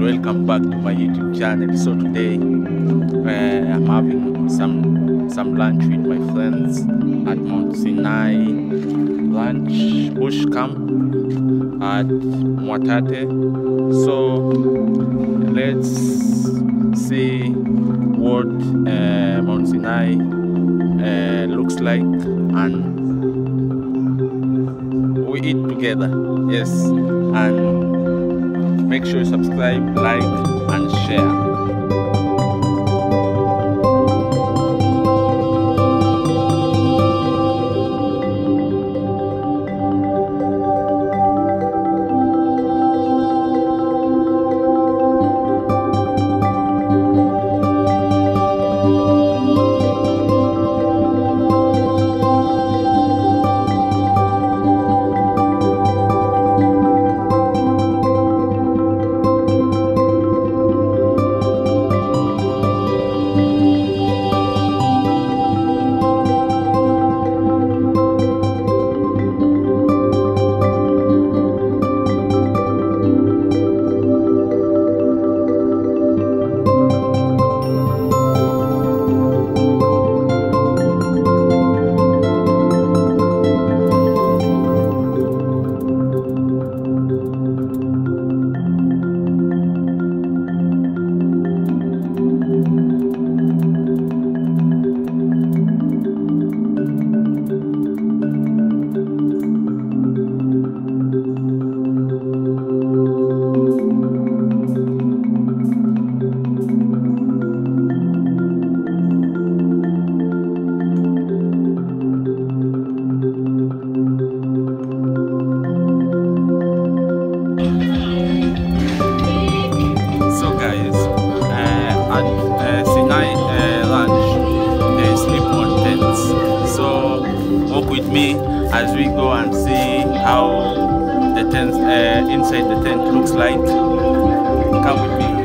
welcome back to my YouTube channel. So today I'm having some lunch with my friends at Mount Sinai lunch bush camp at Mwatate. So let's see what Mount Sinai looks like, and we eat together. Yes, and make sure you subscribe, like, and share. With me as we go and see how the tent inside the tent looks like. Come with me.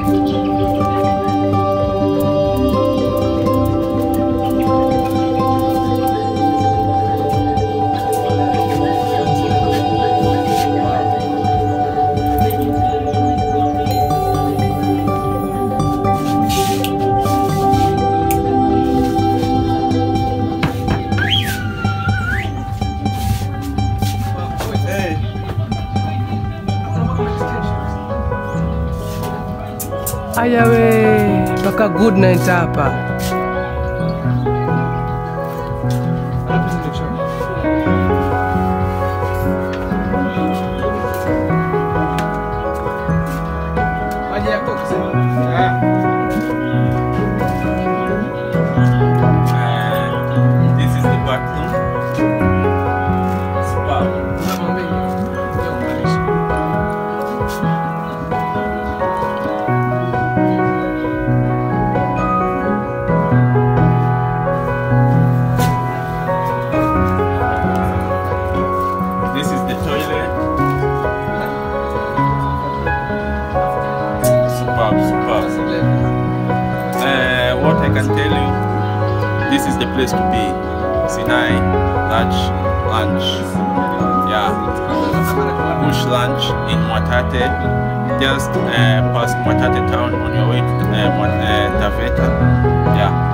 Aya we, baka good night hapa. This is the bathroom. What I can tell you, this is the place to be. Sinai lunch. Yeah, bush lunch in Mwatate, just past Mwatate town on your way to Taveta. Yeah.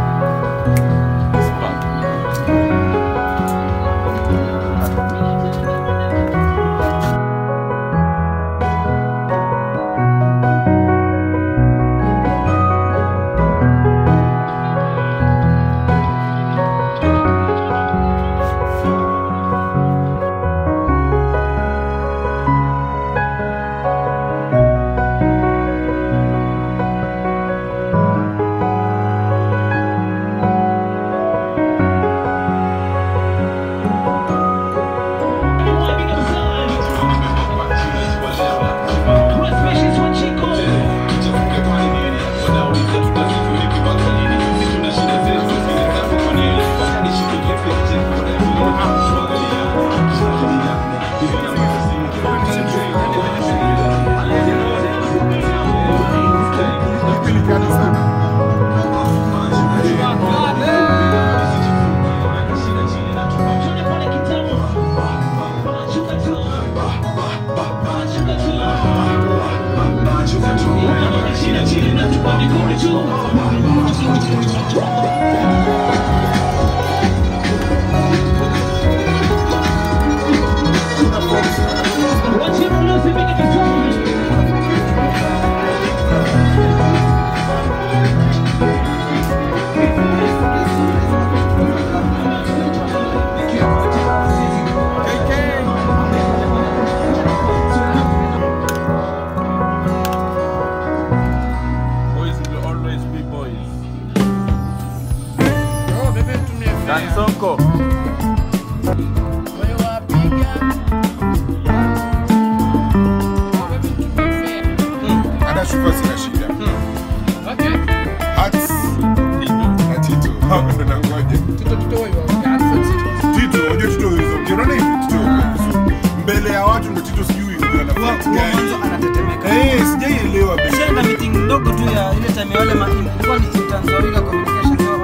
Soko. Ada shufa sina shida. Okay. Hats. Na Tito. Hapo ndo nangoje. Tito wewe unaanza Tito. Tito, unajua Tito hizo. Unaona hivi Tito. Mbele ya watu ndo Tito sijui ana flat gani. Mwanzo anatetemeka. Sijaielewa basi. Shenda meeting ndogo tu ya ile time ya wale ilikuwa ni Tanzania Communication.